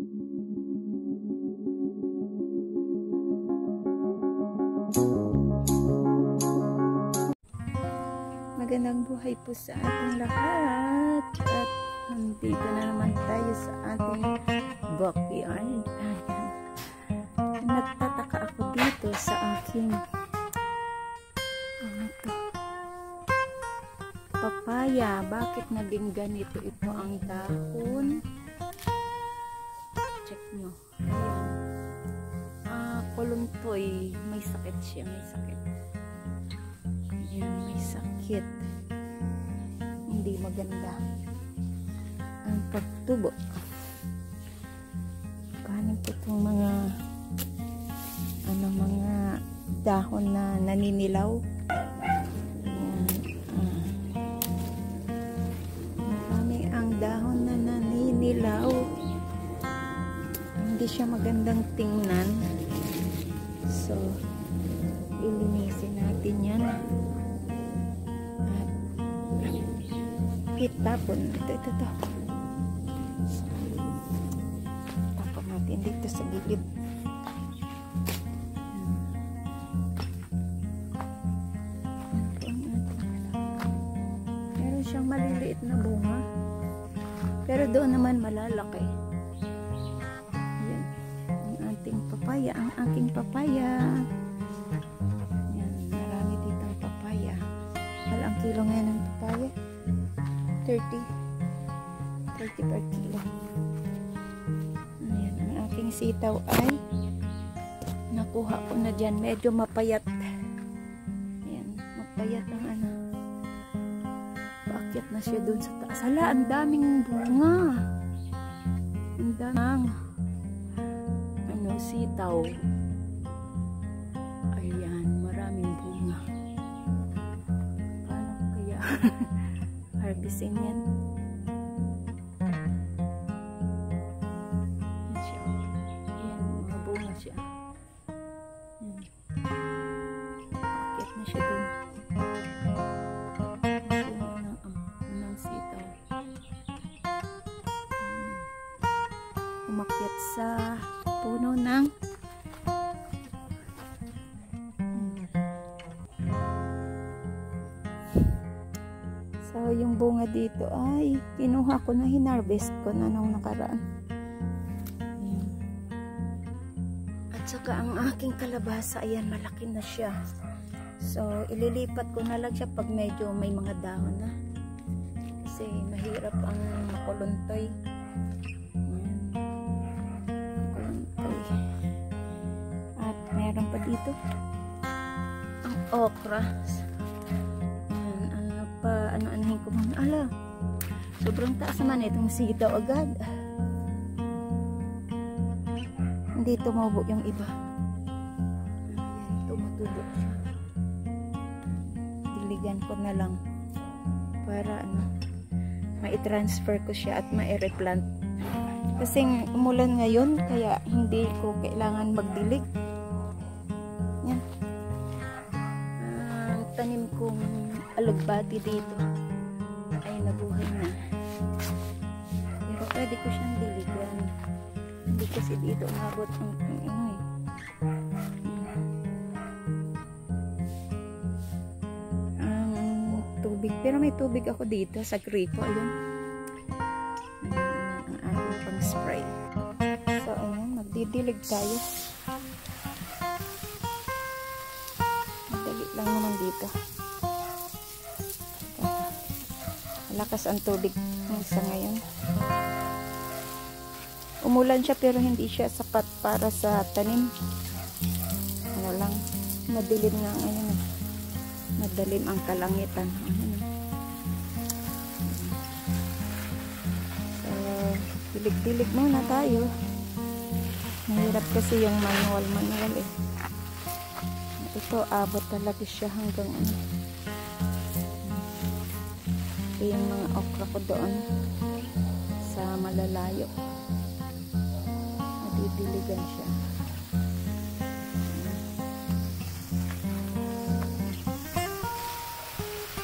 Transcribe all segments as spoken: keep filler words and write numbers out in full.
Magandang buhay po sa ating lahat, at nandito na naman tayo sa ating backyard. Nagtataka ako dito sa aking ano to, papaya. Bakit naging ganito ito ang dahon? Check nyo. Ayan. Ah, kuluntoy. May sakit siya, may sakit. Ayan, may sakit. Hindi maganda ang pagtubo. Kanin ko itong mga ano, mga dahon na naninilaw. Ayan. Ah. Marami ang dahon na naninilaw. Hindi siya magandang tingnan. So, ilinisin natin yan. Tapon. Ito, ito, ito. Tapon natin dito sa gilid. Meron siyang maliliit na bunga. Pero doon naman malalaki. Ayan. Ang ating papaya. Ang aking papaya. Ayan. Marami ditong papaya. Wala ang kilo ngayon ng papaya. thirty thirty per kilo. Ayan, ang aking sitaw ay nakuha ko na dyan. Medyo mapayat. Ayan, mapayat ang ano. Paakyat na siya dun sa taas. Hala, ang daming bunga. Ang daming ano, sitaw. Ayan, maraming bunga. Paano kaya harvesting yan? Siya. Ayan, mga bunga siya. Ayan. Pakit na siya dun. Puno ng, um, ng sitaw. Umakyat sa puno ng So, yung bunga dito ay kinuha ko na, hinarvest ko na nung nakaraan. Ayan. At saka ang aking kalabasa, ayan, malaki na siya. So, ililipat ko na lang siya pag medyo may mga dahon na. Kasi mahirap ang makuluntoy. Ayan. Makuluntoy. At meron pa dito ang okra. Ano-anuhin ko muna. Ala, sobrang taas naman itong sitaw agad. Hindi tumubo yung iba. Ayan, tumutubo siya. Diligan ko na lang para ano, mai-transfer ko siya at mai-replant. Kasing umulan ngayon, kaya hindi ko kailangan magdilig. Yan. Ang tanim kong alugbati dito ay nabuhay na, pero pwede ko siyang diligan. Hindi kasi dito umabot ang ingay. Ang tubig, pero may tubig ako dito sa gripo. Ayun, ang aking pang spray. So ayun, magdidilig tayo. Madali lang naman dito. Lakas ang tubig sa ngayon. Umulan siya pero hindi siya sapat para sa tanim. Ano lang, madilim nga ngayon. Madilim ang kalangitan. So, dilig-dilig muna tayo. Mahirap kasi yung manual-manual eh. Ito, abot talaga siya hanggang ano. Yung mga okra ko doon sa malalayo, nadidiligan siya.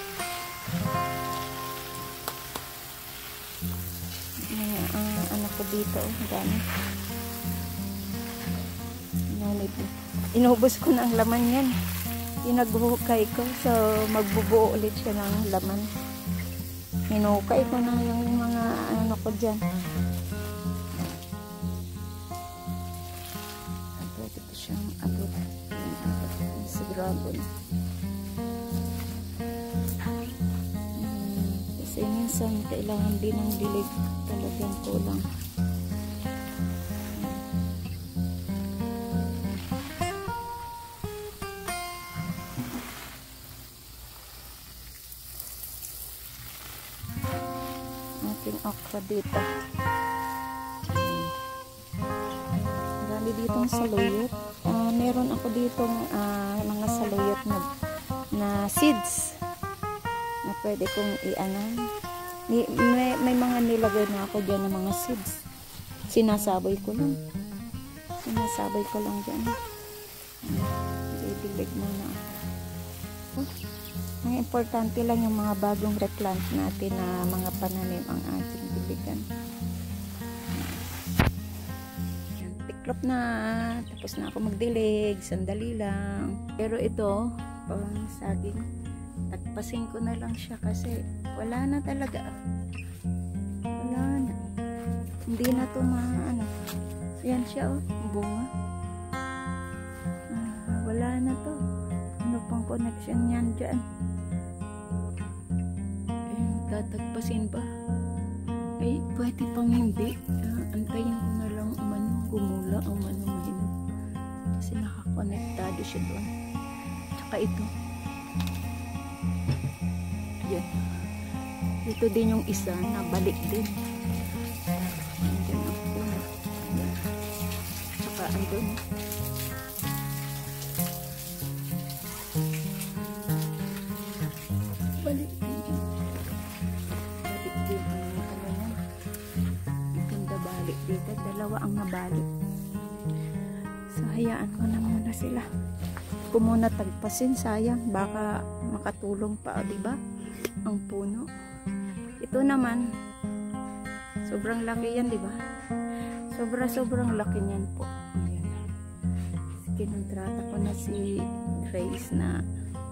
Mga uh, anak ko dito. Ang dami. Inubos ko na ang laman yan. Pinagbuhukay ko. So, magbubuo ulit siya ng laman. Hinukay ko na yung mga ano ko dyan. Pwede ko siyang abot. Sa dragon. Hmm, kasi minsan kailangan din ng dilig. Talagang kulang. Aking okra dito. Marami ditong saluyot. Uh, meron ako ditong uh, mga saluyot na, na seeds na pwede kong i-anan. May, may mga nilagay na ako dyan ng mga seeds. Sinasaboy ko lang. Sinasaboy ko lang dyan. Didilig muna ako. Oh. Ang importante lang yung mga bagong replant natin na mga pananim ang ating diligan. Tiklop na. Tapos na ako magdilig. Sandali lang. Pero ito, pang saging, tagpasin ko na lang siya kasi wala na talaga. Wala na. Hindi na ito maano. Yan siya, oh. Bunga. Ah, wala na to. Ano pang connection yan dyan? Tatagpasin ba? Ay, pwede pang hindi. Uh, antayin ko na lang umano, gumula ang umano mahino. Kasi nakakonektado siya doon. Tsaka ito. Yan. Ito din yung isa na balik din. Andyan ang puno. Yan. Tsaka andun. Balik din. Dito, dalawa ang nabalik. So, hayaan ko na muna sila. Kung muna tagpasin, sayang. Baka makatulong pa, diba? Ang puno. Ito naman, sobrang laki yan, diba? Sobra-sobrang laki niyan po. Ayan. Kinontrata ko na si Grace na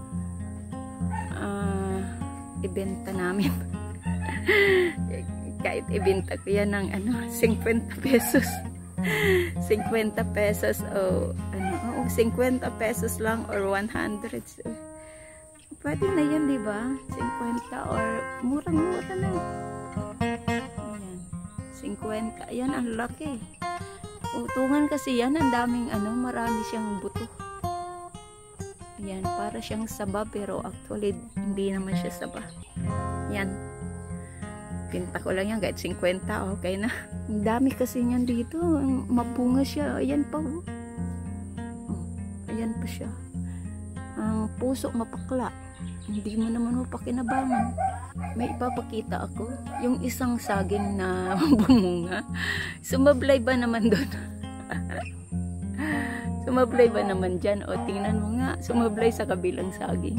uh, ibenta namin. Kahit ibenta ko yan ng ano, fifty pesos. fifty pesos o ano, oh, fifty pesos lang or one hundred. So, pwede na yan, di ba? fifty or murang-mura na. Ayan. fifty. Ayan, ang laki. Utungan kasi yan, ang daming ano, marami siyang buto. Ayan, para siyang saba pero actually hindi naman siya saba. Ayan. Pinta ko lang yan, kahit fifty, okay na. Ang dami kasi niyan dito. Mapunga siya. Ayan pa. Oh. Oh, ayan pa siya. Ang puso mapakla. Hindi mo naman mapakinabangan. May ipapakita ako. Yung isang saging na bumunga. Sumablay ba naman doon? Sumablay ba naman dyan? O tingnan mo nga. Sumablay sa kabilang saging.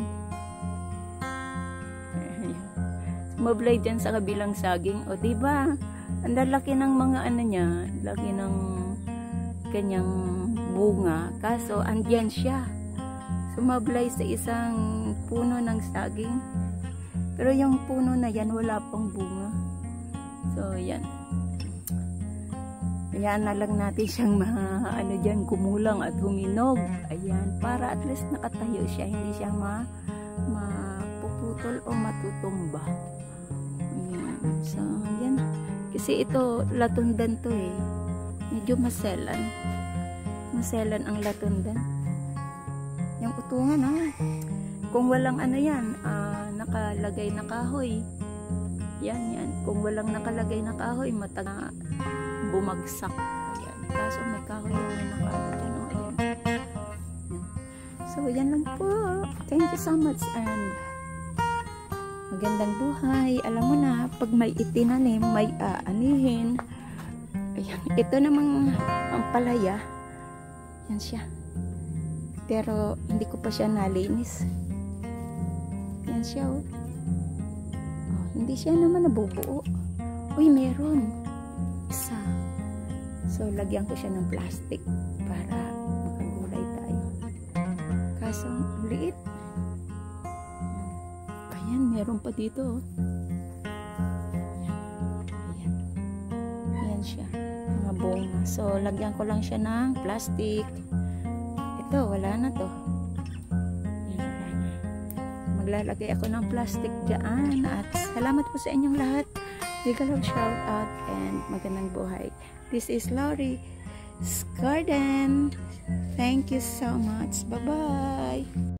Mablay dyan sa kabilang saging. O, diba? Ang laki ng mga ano niya. Laki ng kanyang bunga. Kaso, andyan siya. Sumablay sa isang puno ng saging. Pero yung puno na yan, wala pang bunga. So, yan. Ayan na lang natin siyang ma, ano dyan, kumulang at huminog. Ayan. Para at least nakatayo siya. Hindi siya ma, mapuputol o matutumba. So, yan. Kasi ito, latundan to eh. Medyo maselan. Maselan ang latundan. Yung utungan ah. Kung walang ano yan, uh, nakalagay na kahoy. Yan, yan. Kung walang nakalagay na kahoy, mataga bumagsak. Ayan. Kaso may kahoy yan na nakalagay. Oh, ayan. So, yan lang po. Thank you so much and magandang buhay. Alam mo na, pag may itinanim, may aanihin. Ayan. Ito namang pampalaya. Yan siya. Pero, hindi ko pa siya nalinis. Yan siya, oh. Oh, hindi siya naman nabubuo. Uy, meron. Isa. So, lagyan ko siya ng plastic para makagulay tayo. Kaso, ang liit. Ayan, meron pa dito. Ayan. Ayan siya. Mga bunga. So, lagyan ko lang siya ng plastic. Ito, wala na to. Ayan, wala na. Maglalagay ako ng plastic dyan. At salamat po sa inyong lahat. Big love, shout out, and magandang buhay. This is Laurie's Garden. Thank you so much. Bye-bye.